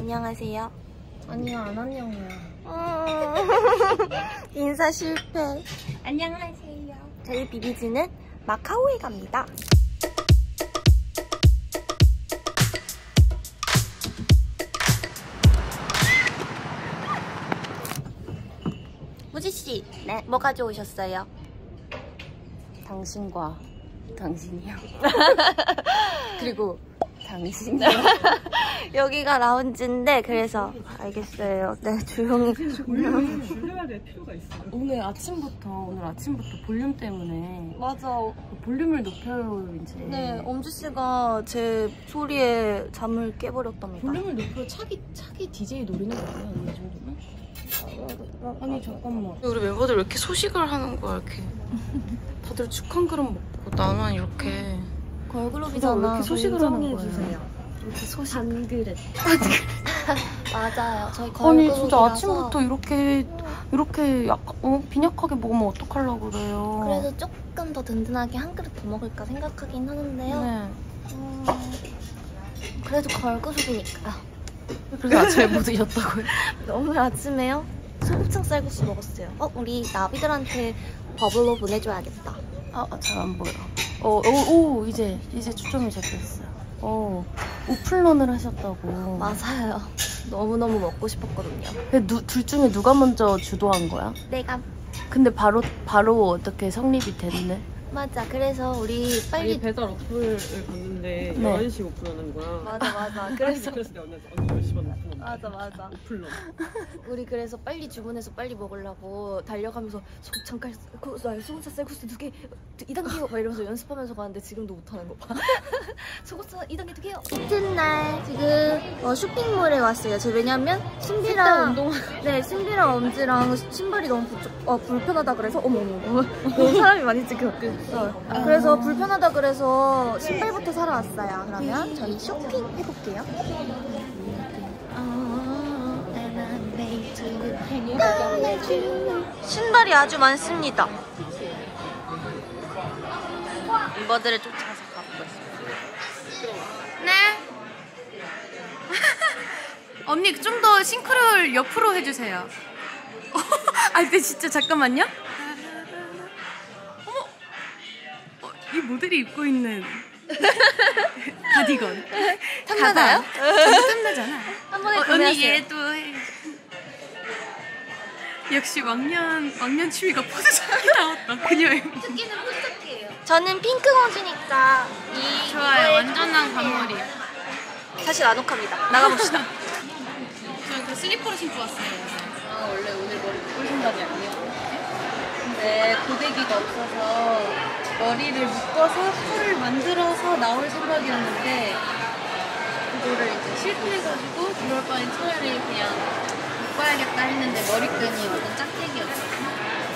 안녕하세요. 아니야, 안 안녕해요. 인사 실패. 안녕하세요. 저희 비비즈는 마카오에 갑니다. 무지씨, 네. 뭐 가져오셨어요? 당신과 당신이요. 그리고 당신이요. 여기가 라운지인데 그래서 알겠어요. 네, 조용히. 줄여야 될 필요가 있어요. 오늘 아침부터 볼륨 때문에 맞아. 볼륨을 높여요 이제. 네, 엄지씨가 제 소리에 잠을 깨버렸답니다. 볼륨을 높여 차기 DJ 노리는 거 아니야? 이 정도면? 아니 잠깐만. 우리 멤버들 왜 이렇게 소식을 하는 거야 이렇게? 다들 축한 그릇 먹고 나만 이렇게. 걸그룹이잖아. 왜 이렇게 소식을 하는 거야? 이렇게 소식. 한 그릇. 맞아요. 저희 걸그룹이라서. 아니 진짜 아침부터 이렇게 약간 빈약하게 먹으면 어떡하려고 그래요. 그래서 조금 더 든든하게 한 그릇 더 먹을까 생각하긴 하는데요. 네. 그래도 걸그룹이니까. 그래서 아침에 뭐 드셨다고요? 오늘 아침에요? 소곱창 쌀국수 먹었어요. 우리 나비들한테 버블로 보내줘야겠다. 잘 안 보여. 오 이제 초점이 잡혔어요. 오픈런을 하셨다고. 맞아요. 너무너무 먹고 싶었거든요. 근데 둘 중에 누가 먼저 주도한 거야? 내가. 근데 바로 어떻게 성립이 됐네? 맞아. 그래서 우리 빨리. 아니, 배달 어플을 봤는데 네. 11시 오픈하는 거야. 맞아. 그래서 내가 언니 10시 반에 오픈한다. 맞아. 오픈런. 우리 그래서 빨리 주문해서 빨리 먹으려고 달려가면서 소곱창 소곱창 쌀국수 2개 2단계요 막 이러면서 연습하면서 가는데 지금도 못하는 거 봐. 소곱창 2단계 2개요. 이튿날 지금 쇼핑몰에 왔어요. 왜냐면 신비랑 신비랑 엄지랑 신발이 너무 불편하다 그래서 어머머 너무 사람이 많이 찍혔어. 그래서 불편하다 그래서 신발부터 사러 왔어요. 그러면 저희 쇼핑 해볼게요. 신발이 아주 많습니다. 멤버들을 쫓아서 가고 있어요. 네. 언니 좀 더 싱크로율 옆으로 해주세요. 근데 진짜 잠깐만요. 어머, 이 모델이 입고 있는 가디건. 탐나나요? 탐나잖아. 한 번에 언니 구매하세요. 얘도 해. 역시 왕년 취미가 포즈잡기 나왔다. 그녀의 특기는 포즈잡기예요. 저는 핑크 공주니까 좋아요. 완전한 관머리. 사실 안 욱합니다. 나가봅시다. 저는 그 슬리퍼를 신고 왔어요. 원래 오늘 머리 묶을 생각이 아니었거든요. 근데 고데기가 없어서 머리를 묶어서 풀을 만들어서 나올 생각이었는데 그거를 이제 실패해가지고 그럴 바엔 차라리 그냥 묶어야겠다 했는데 머리끈이 완전 짝대기였거든요.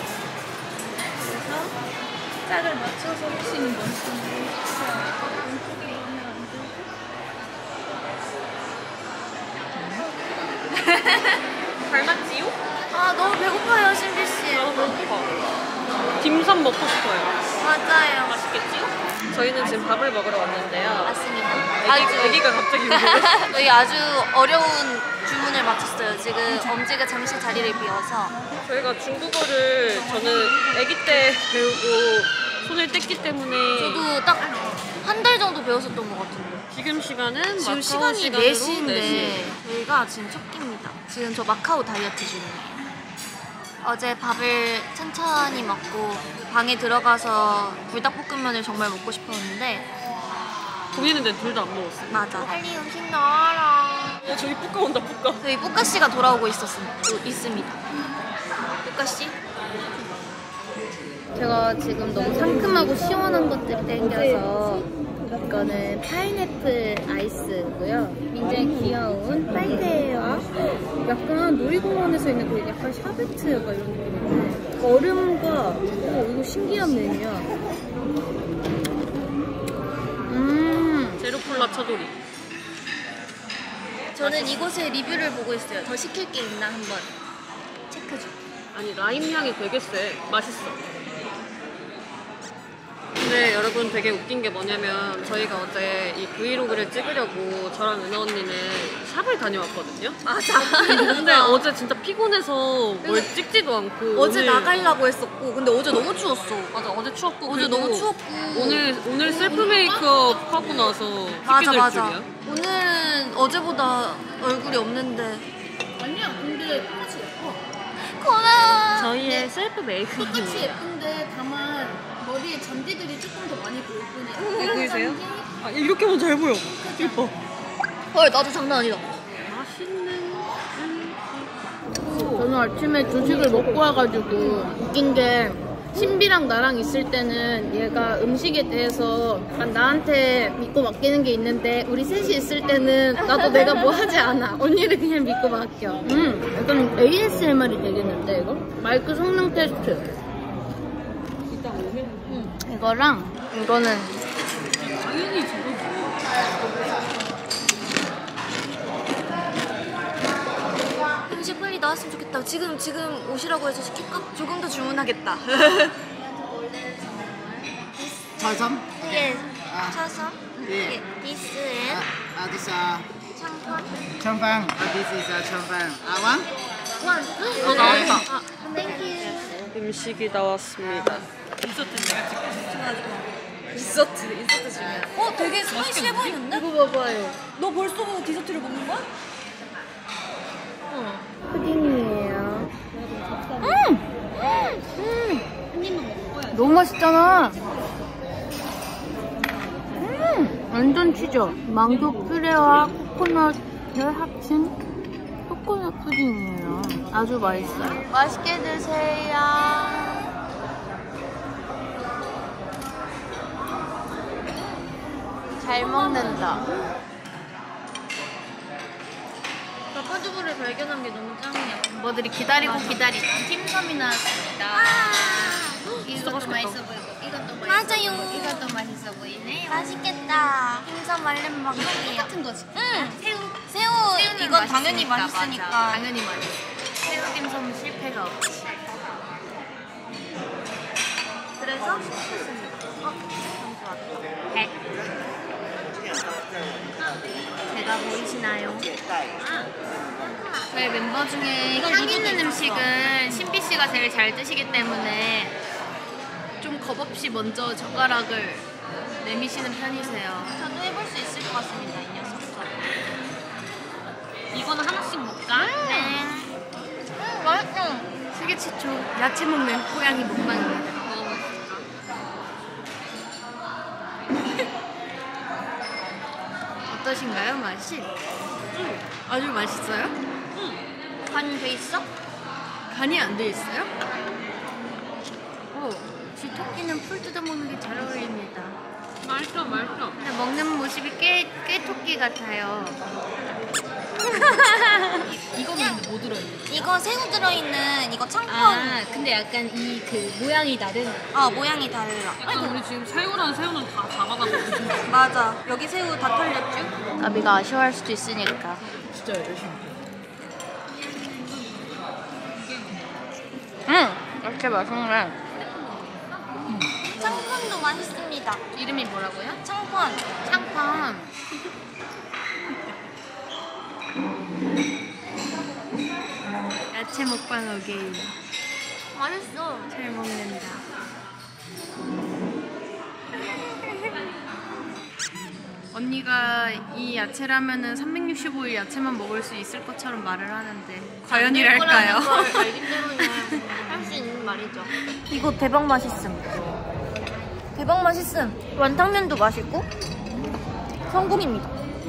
그래서 짝을 맞춰서 혹시는 머리끈으로 왼쪽에 있으면 안 되고 닮았지요? 너무 배고파요, 신비씨. 배고파. 딤섬 먹고 싶어요. 맞아요. 맛있겠지요? 저희는 지금 밥을 먹으러 왔는데요. 맞습니다. 애기가 갑자기 오네. 저희 아주 어려운 주문을 마쳤어요. 지금 엄지가 잠시 자리를 비워서. 저희가 중국어를 저는 아기 때 배우고 손을 뗐기 때문에 저도 딱 한 달 정도 배웠었던 것 같은데. 지금 시간은 지금 마카오 시간이 시간으로 4시인데 저희가 지금 첫 끼입니다. 지금 저 마카오 다이어트 중이에요. 어제 밥을 천천히 먹고 방에 들어가서 불닭볶음면을 정말 먹고 싶었는데 보이는데 둘 다 안 먹었어요. 맞아. 빨리 음식 나와라. 저기 뿌까 온다 뿌까. 저희 뿌까씨가 돌아오고 있습니다. 뿌까씨? 제가 지금 너무 상큼하고 시원한 것들이 땡겨서 이거는 파인애플 아이스고요. 굉장히 귀여운 빨대예요. 약간 놀이공원에서 있는 그 약간 샤베트 약간 이런 느낌인데 얼음과 이거 신기한 메뉴야. 제로콜라 차돌이. 저는 이곳의 리뷰를 보고 있어요. 더 시킬 게 있나 한번 체크 좀. 아니 라임 향이 되게 세. 맛있어. 근데 여러분 되게 웃긴 게 뭐냐면 저희가 어제 이 브이로그를 찍으려고 저랑 은하 언니는 샵을 다녀왔거든요. 맞아. 근데 어제 진짜 피곤해서 뭘 찍지도 않고 어제 오늘- 나가려고 했었고 근데 어제 너무 추웠어. 맞아 어제 추웠고 어제 그리고 너무 추웠고 오늘 셀프 메이크업 하고 나서 맞아 찍게 될 맞아. 줄이야. 오늘은 어제보다 얼굴이 없는데 아니야, 근데 똑같이 예뻐. 고마워. 저희의 셀프 똑같이 메이크업입니다. 예쁜데 다만 머리에 잔디들이 조금 더 많이 보일 뿐이야. 보이세요? 아 이렇게 보면 잘 보여. 예뻐. 헐 나도 장난 아니다. 맛있는 저는 아침에 조식을 먹고 와가지고 웃긴 게 신비랑 나랑 있을 때는 얘가 음식에 대해서 나한테 믿고 맡기는 게 있는데 우리 셋이 있을 때는 나도 내가 뭐 하지 않아. 언니를 그냥 믿고 맡겨. 약간 ASMR이 되겠는데 이거? 마이크 성능 테스트. 이거랑 이거는 당연히 저거지. 음식 빨리 나왔으면 좋겠다. 지금 오시라고 해서 시킬까? 조금 더 주문하겠다. Choi 예, 쳐서 예. This is this 청판. Chongfang. This is Chongfang. One. 어 나왔다. Thank you. 음식이 나왔습니다. 디저트 중이야. 되게 스파이시해 보이는데? 이거 봐봐요. 너 벌써 디저트를 먹는 거야? 푸딩이에요. 너무 맛있잖아. 완전 치죠. 망고 퓨레와 코코넛을 합친 코코넛 푸딩이에요. 아주 맛있어요. 맛있게 드세요. 잘 먹는다. 파주부를 발견한 게 너무 짱이야. 멤버들이 기다리고 기다린 딤섬이 나왔습니다. 이것도 맛있어 보이고, 이것도 맛있어 맞아요. 보이고, 이것도 맛있어 보이네. 맛있겠다. 흰섬 말린 먹기. 똑같은 거지. 응. 새우. 새우 이건 당연히 맛있으니까, 맛있으니까. 맞아. 당연히 맛있어. 새우 딤섬은 실패가 없지. 그래서 제가 보이시나요? 저희 멤버 중에 향 있는 음식은 신비 씨가 제일 잘 드시기 때문에 좀 겁없이 먼저 젓가락을 내미시는 편이세요. 저도 해볼 수 있을 것 같습니다. 이 녀석. 이거는 하나씩 먹자. 네. 맛있어. 세계 최초 야채 먹는 고양이 먹방입니다. 어떠신가요, 맛이? 아주 맛있어요? 간 돼 있어? 간이 안 돼 있어요? 오, 쥐토끼는 풀 뜯어먹는 게 잘 어울립니다. 맛있어 맛있어. 근데 먹는 모습이 깨토끼 같아요. 이거는 뭐 들어있는? 이거 새우 들어있는 이거 창펀. 근데 약간 이 그 모양이 다른. 모양이 달라. 약간 우리 지금 새우랑 새우는 다 잡아가지고 맞아. 여기 새우 다 털렸죠? 나비가 아쉬워할 수도 있으니까. 진짜 열심히. 이렇게 맛있네. 창펀도 맛있습니다. 이름이 뭐라고요? 창펀. 창펀. 야채 먹방 어게인. 맛있어. 잘 먹는다. 언니가 이 야채라면은 365일 야채만 먹을 수 있을 것처럼 말을 하는데 과연이랄까요? 알기 때문에 할 수 있는 말이죠. 이거 대박 맛있음. 대박 맛있음. 완탕면도 맛있고 성공입니다.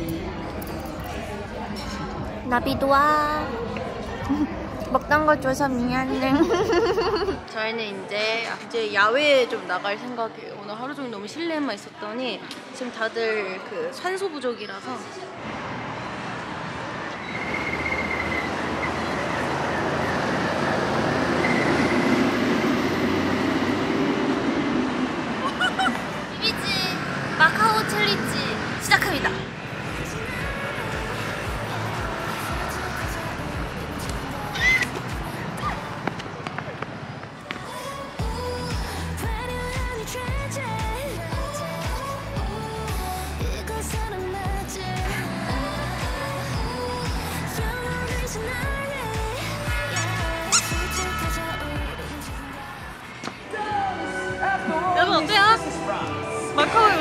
나비도 와. 먹던 거 줘서 미안해. 저희는 이제 야외에 좀 나갈 생각이에요. 오늘 하루 종일 너무 실내에만 있었더니 지금 다들 그 산소 부족이라서 비비지 마카오 챌린지 시작합니다.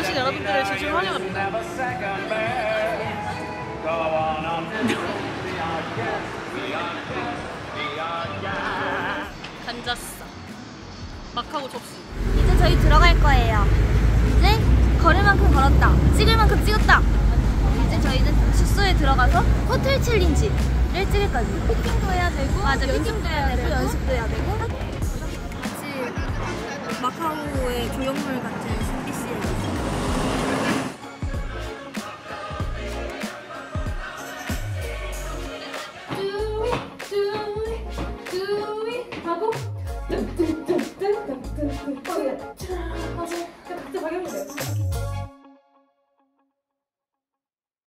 오신 여러분들을 진심으로 환영합니다. 간자싸 마카오 접수. 이제 저희 들어갈 거예요. 이제 걸을 만큼 걸었다. 찍을 만큼 찍었다. 이제 저희는 숙소에 들어가서 호텔 챌린지를 찍을 거예요. 피팅도 해야 되고, 맞아, 피팅도 해야 되고, 연습도 해야 되고. 마치 마카오의 조형물 같은